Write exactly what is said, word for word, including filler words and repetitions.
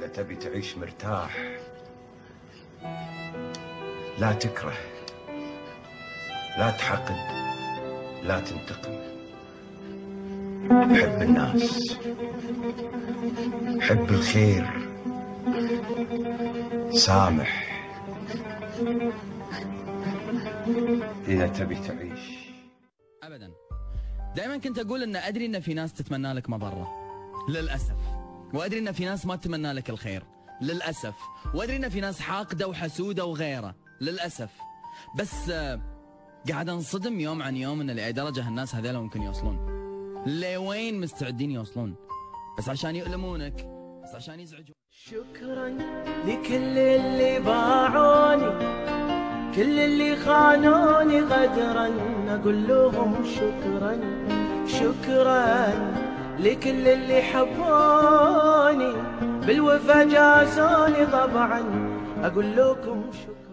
إذا تبي تعيش مرتاح لا تكره، لا تحقد، لا تنتقم. حب الناس، حب الخير، سامح إذا تبي تعيش. أبدا. دائما كنت أقول أن أدري أن في ناس تتمنى لك مضرة للأسف، وأدري أن في ناس ما تتمنى لك الخير للأسف، وأدري أن في ناس حاقدة وحسودة وغيره للأسف. بس آه قاعد انصدم يوم عن يوم ان لاي درجه الناس هذول ممكن يوصلون، لوين مستعدين يوصلون بس عشان يؤلمونك، بس عشان يزعجون. شكرا لكل اللي باعوني، كل اللي خانوني غدرا، اقول لهم شكرا. شكرا لكل اللي حبوني، بالوفا جازوني طبعا، اقول لكم شكرا.